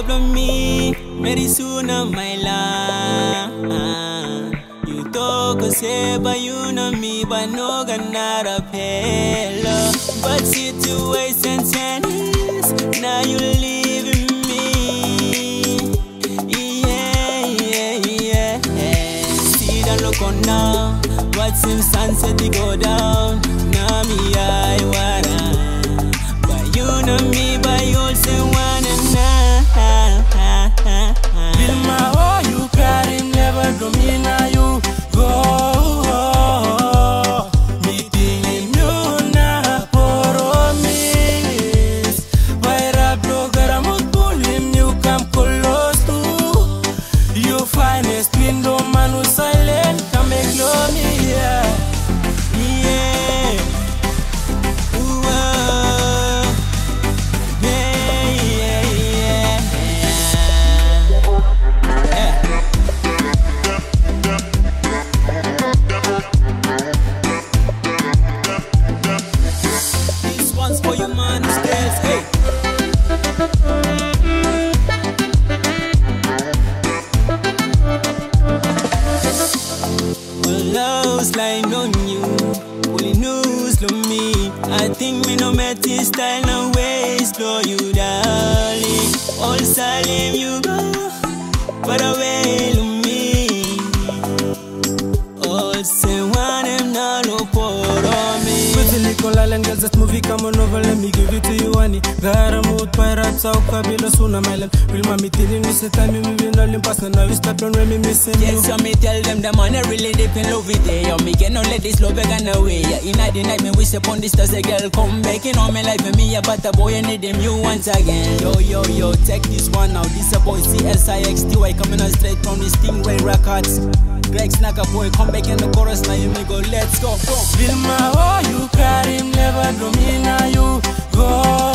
problem me, Meri Sunam my love. You talk say but you know me, but no gonna pay. But situation changes, now you leaving me. Yeah. See that look on now, what's in sunset to go down. Now me I wanna, but you know me, but you also wanna now. Feel my oh you carry never do me now you go. Meeting in you na promise. Vaira blogger amut bulim you come close to. You finest window man who silent come make love me yeah. For your man stays, hey. Well, love's lying on you, only news to me. I think me no met this style, no ways slow you, darling. All silent you go, but away to me. All say one am not no for me. Island girls, this movie come on over, let me give it to you, honey. Garamut, pirates, out, Kabila, Sunam Island. Will mommy tell you, Miss Time, you will not limp past, and now you start on me missing you. Yes, so me tell them the man really deep in love with it. Yo, me cannot let this love begin away. Yeah, in the night, me wish upon this stars, a girl come back in on me life, and me, but a boy, I need them you once again. Yo, check this one out. This a boy, C60 coming out straight from the StingRay records. Naka boy, come back in the chorus, now you me go, let's go. Feel my oh, you carry never do me now you go.